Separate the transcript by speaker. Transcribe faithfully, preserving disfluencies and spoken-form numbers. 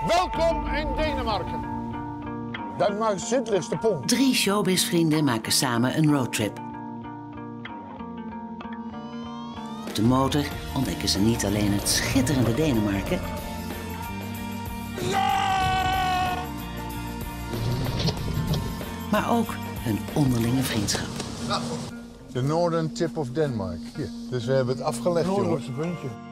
Speaker 1: Welkom in Denemarken. Denemarken zuidelijkste punt.
Speaker 2: Drie showbizvrienden maken samen een roadtrip. Op de motor ontdekken ze niet alleen het schitterende Denemarken, maar ook hun onderlinge vriendschap.
Speaker 3: De northern tip of Denmark. Hier. Dus we hebben het afgelegd, jongens.
Speaker 1: Puntje.